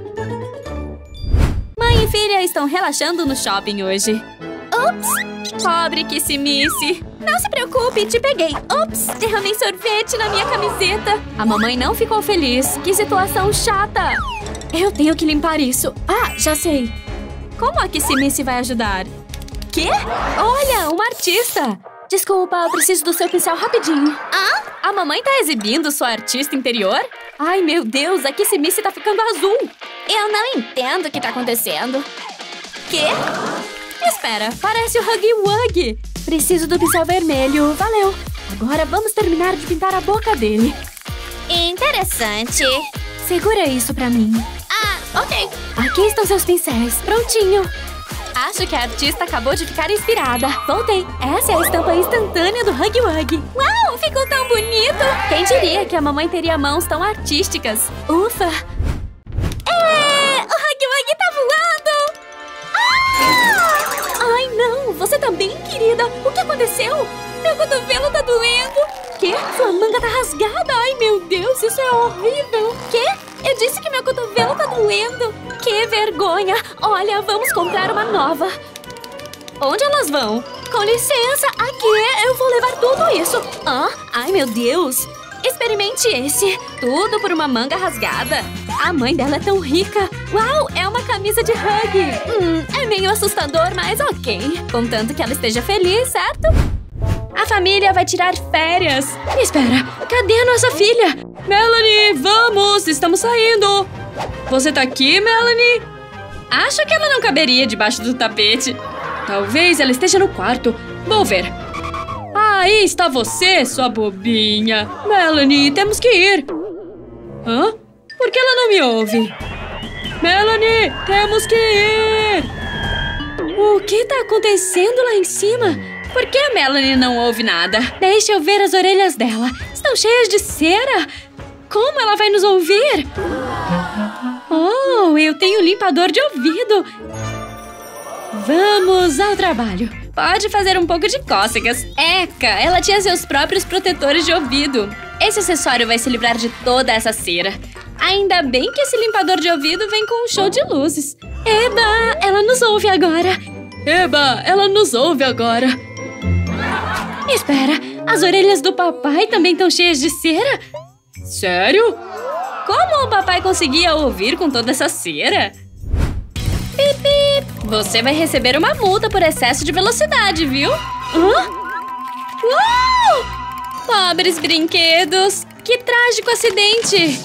Mãe e filha estão relaxando no shopping hoje. Ups! Pobre Kissy-Missy! Não se preocupe, te peguei! Ups! Derramei sorvete na minha camiseta! A mamãe não ficou feliz. Que situação chata! Eu tenho que limpar isso. Ah, já sei! Como a Kissy-Missy vai ajudar? Quê? Olha, uma artista! Desculpa, eu preciso do seu pincel rapidinho. Ah? A mamãe tá exibindo sua artista interior? Ai, meu Deus, a Kissy-Missy tá ficando azul. Eu não entendo o que tá acontecendo. Quê? Espera, parece o Huggy Wuggy. Preciso do pincel vermelho. Valeu. Agora vamos terminar de pintar a boca dele. Interessante. Segura isso pra mim. Ah, ok. Aqui estão seus pincéis. Prontinho. Acho que a artista acabou de ficar inspirada. Voltei. Essa é a estampa instantânea do Huggy Wuggy. Uau, ficou tão bonito. Quem diria que a mamãe teria mãos tão artísticas? Ufa. O Huggy Wuggy tá voando. Ai, não. Você tá bem, querida. O que aconteceu? Meu cotovelo tá doendo. Quê? Sua manga tá rasgada. Ai, meu Deus, isso é horrível. Quê? Eu disse que meu cotovelo tá doendo. Que vergonha! Olha, vamos comprar uma nova. Onde elas vão? Com licença, aqui, eu vou levar tudo isso. Ai, meu Deus. Experimente esse. Tudo por uma manga rasgada. A mãe dela é tão rica. Uau, é uma camisa de hug. É meio assustador, mas ok. Contanto que ela esteja feliz, certo? A família vai tirar férias. Espera, cadê a nossa filha? Melanie, vamos, estamos saindo. Você tá aqui, Melanie? Acho que ela não caberia debaixo do tapete. Talvez ela esteja no quarto. Vou ver. Aí está você, sua bobinha. Melanie, temos que ir. Hã? Por que ela não me ouve? Melanie, temos que ir. O que tá acontecendo lá em cima? Por que a Melanie não ouve nada? Deixa eu ver as orelhas dela. Estão cheias de cera. Como ela vai nos ouvir? Oh, eu tenho limpador de ouvido. Vamos ao trabalho. Pode fazer um pouco de cócegas. Eca, ela tinha seus próprios protetores de ouvido. Esse acessório vai se livrar de toda essa cera. Ainda bem que esse limpador de ouvido vem com um show de luzes. Eba, ela nos ouve agora. Eba, ela nos ouve agora. Espera, as orelhas do papai também estão cheias de cera? Sério? Como o papai conseguia ouvir com toda essa cera? Pip, pip. Você vai receber uma multa por excesso de velocidade, viu? Uau! Pobres brinquedos! Que trágico acidente!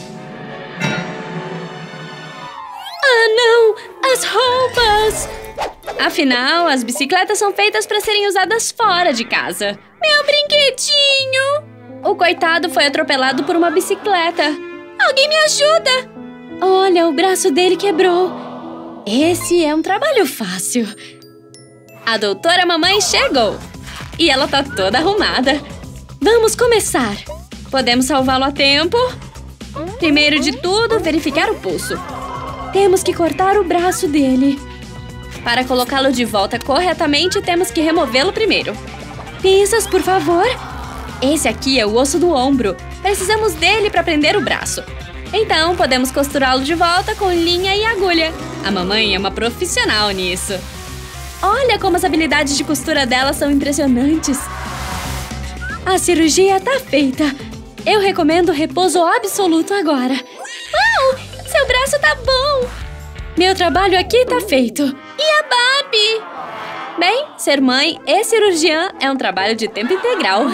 Ah, não! As roupas! Afinal, as bicicletas são feitas para serem usadas fora de casa. Meu brinquedinho! O coitado foi atropelado por uma bicicleta. Alguém me ajuda! Olha, o braço dele quebrou. Esse é um trabalho fácil. A doutora mamãe chegou. E ela tá toda arrumada. Vamos começar. Podemos salvá-lo a tempo? Primeiro de tudo, verificar o pulso. Temos que cortar o braço dele. Para colocá-lo de volta corretamente, temos que removê-lo primeiro. Pinças, por favor. Esse aqui é o osso do ombro. Precisamos dele para prender o braço. Então, podemos costurá-lo de volta com linha e agulha. A mamãe é uma profissional nisso. Olha como as habilidades de costura dela são impressionantes. A cirurgia tá feita. Eu recomendo repouso absoluto agora. Uau! Seu braço tá bom! Meu trabalho aqui tá feito. E a Barbie? Bem, ser mãe e cirurgiã é um trabalho de tempo integral.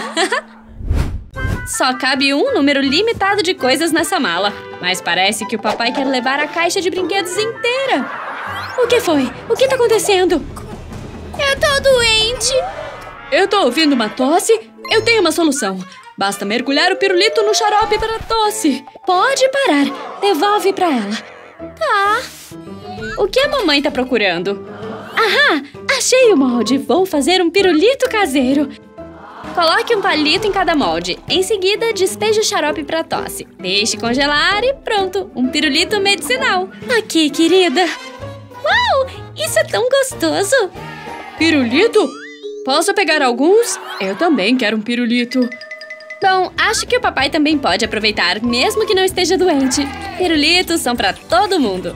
Só cabe um número limitado de coisas nessa mala. Mas parece que o papai quer levar a caixa de brinquedos inteira. O que foi? O que tá acontecendo? Eu tô doente. Eu tô ouvindo uma tosse. Eu tenho uma solução. Basta mergulhar o pirulito no xarope para tosse. Pode parar. Devolve pra ela. Tá. O que a mamãe tá procurando? Aham! Achei o molde. Vou fazer um pirulito caseiro. Coloque um palito em cada molde. Em seguida, despeje o xarope para tosse. Deixe congelar e pronto. Um pirulito medicinal. Aqui, querida. Uau! Isso é tão gostoso. Pirulito? Posso pegar alguns? Eu também quero um pirulito. Bom, acho que o papai também pode aproveitar, mesmo que não esteja doente. Pirulitos são para todo mundo.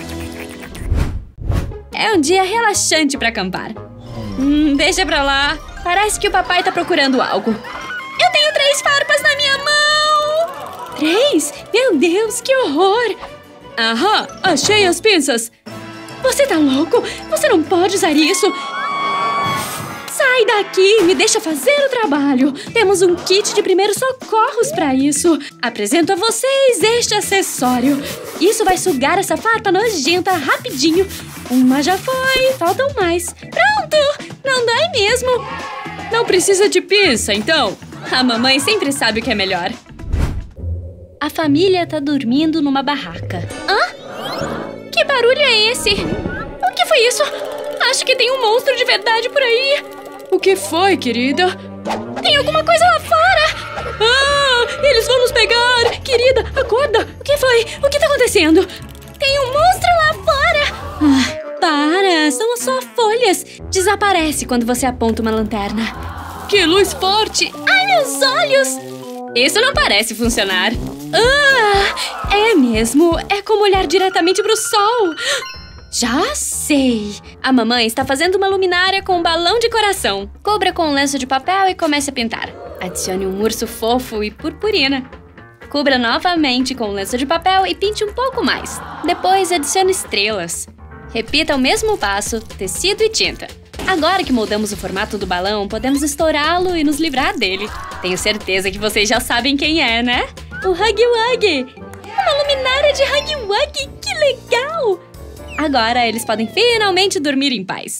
É um dia relaxante para acampar. Deixa pra lá. Parece que o papai tá procurando algo. Eu tenho 3 farpas na minha mão! 3? Meu Deus, que horror! Aham, achei as pinças. Você tá louco? Você não pode usar isso. Sai daqui, me deixa fazer o trabalho. Temos um kit de primeiros socorros pra isso. Apresento a vocês este acessório. Isso vai sugar essa farpa nojenta rapidinho. Uma já foi, faltam mais. Pronto! Não dói mesmo. Não precisa de pinça, então? A mamãe sempre sabe o que é melhor. A família tá dormindo numa barraca. Hã? Que barulho é esse? O que foi isso? Acho que tem um monstro de verdade por aí. O que foi, querida? Tem alguma coisa lá fora! Ah! Eles vão nos pegar! Querida, acorda! O que foi? O que tá acontecendo? Tem um monstro lá fora! Ah, para! São só folhas! Desaparece quando você aponta uma lanterna. Que luz forte! Ai, meus olhos! Isso não parece funcionar. Ah! É mesmo! É como olhar diretamente pro sol! Já sei! A mamãe está fazendo uma luminária com um balão de coração. Cubra com um lenço de papel e comece a pintar. Adicione um urso fofo e purpurina. Cubra novamente com um lenço de papel e pinte um pouco mais. Depois adicione estrelas. Repita o mesmo passo, tecido e tinta. Agora que moldamos o formato do balão, podemos estourá-lo e nos livrar dele. Tenho certeza que vocês já sabem quem é, né? O Huggy Wuggy! Uma luminária de Huggy Wuggy! Que legal! Agora eles podem finalmente dormir em paz.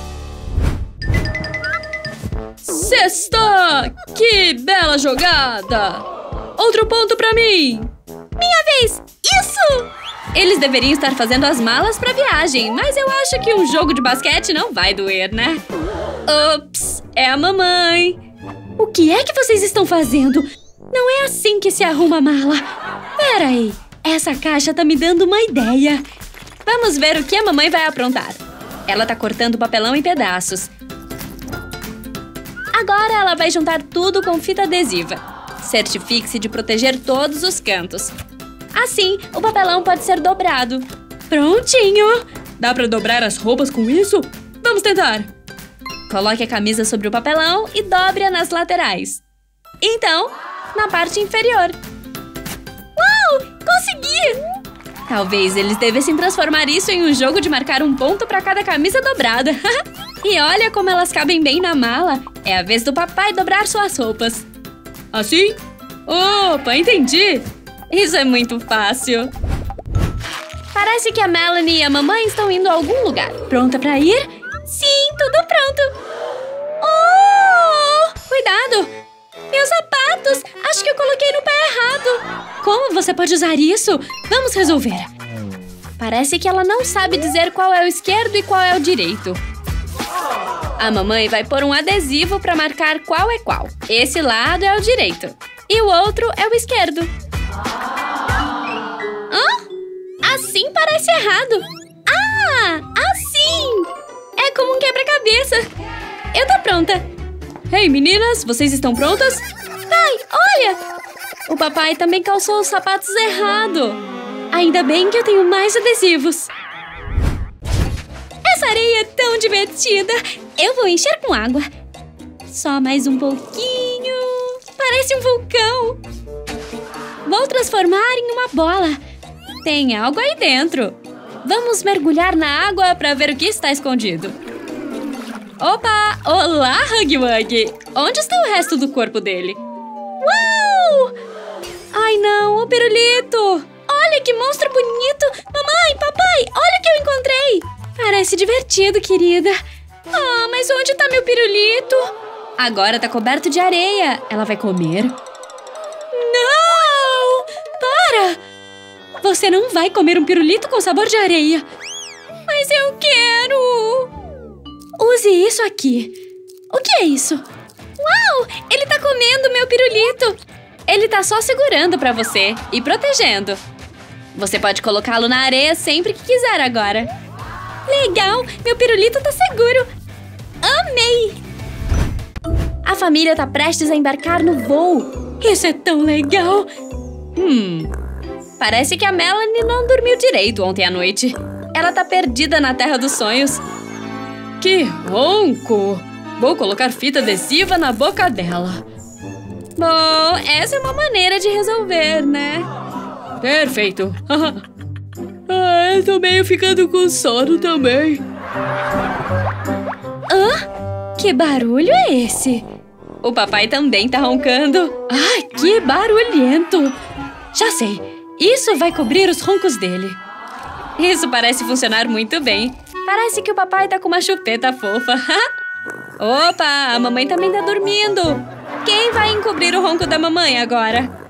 Sexta! Que bela jogada! Outro ponto pra mim! Minha vez! Isso! Eles deveriam estar fazendo as malas pra viagem, mas eu acho que um jogo de basquete não vai doer, né? Ups! É a mamãe! O que é que vocês estão fazendo? Não é assim que se arruma a mala. Pera aí, essa caixa tá me dando uma ideia. Vamos ver o que a mamãe vai aprontar. Ela tá cortando o papelão em pedaços. Agora ela vai juntar tudo com fita adesiva. Certifique-se de proteger todos os cantos. Assim, o papelão pode ser dobrado. Prontinho! Dá pra dobrar as roupas com isso? Vamos tentar! Coloque a camisa sobre o papelão e dobre-a nas laterais. Então, na parte inferior. Uau! Consegui! Talvez eles devessem transformar isso em um jogo de marcar um ponto para cada camisa dobrada. E olha como elas cabem bem na mala. É a vez do papai dobrar suas roupas. Assim? Opa, entendi! Isso é muito fácil. Parece que a Melanie e a mamãe estão indo a algum lugar. Pronta pra ir? Sim, tudo pronto! Oh! Cuidado! Meus sapatos! Acho que eu coloquei no pé errado. Como você pode usar isso? Vamos resolver. Parece que ela não sabe dizer qual é o esquerdo e qual é o direito. A mamãe vai pôr um adesivo para marcar qual é qual. Esse lado é o direito e o outro é o esquerdo. Hã? Assim parece errado. Ah, assim! É como um quebra-cabeça. Eu tô pronta. Ei, meninas, vocês estão prontas? Pai, olha! O papai também calçou os sapatos errado. Ainda bem que eu tenho mais adesivos. Essa areia é tão divertida. Eu vou encher com água. Só mais um pouquinho. Parece um vulcão. Vou transformar em uma bola. Tem algo aí dentro. Vamos mergulhar na água para ver o que está escondido. Opa! Olá, Huggy Wuggy! Onde está o resto do corpo dele? Uau! Ai, não! O pirulito! Olha que monstro bonito! Mamãe, papai, olha o que eu encontrei! Parece divertido, querida. Ah, mas onde está meu pirulito? Agora tá coberto de areia. Ela vai comer? Não! Para! Você não vai comer um pirulito com sabor de areia. Mas eu quero! Use isso aqui. O que é isso? Uau! Ele tá comendo meu pirulito. Ele tá só segurando pra você e protegendo. Você pode colocá-lo na areia sempre que quiser agora. Legal! Meu pirulito tá seguro. Amei! A família tá prestes a embarcar no voo. Isso é tão legal! Parece que a Melanie não dormiu direito ontem à noite. Ela tá perdida na Terra dos Sonhos. Que ronco! Vou colocar fita adesiva na boca dela. Bom, essa é uma maneira de resolver, né? Perfeito! Eu tô meio ficando com sono também. Hã? Que barulho é esse? O papai também tá roncando. Ai, que barulhento! Já sei, isso vai cobrir os roncos dele. Isso parece funcionar muito bem. Parece que o papai tá com uma chupeta fofa. Opa, a mamãe também tá dormindo. Quem vai encobrir o ronco da mamãe agora?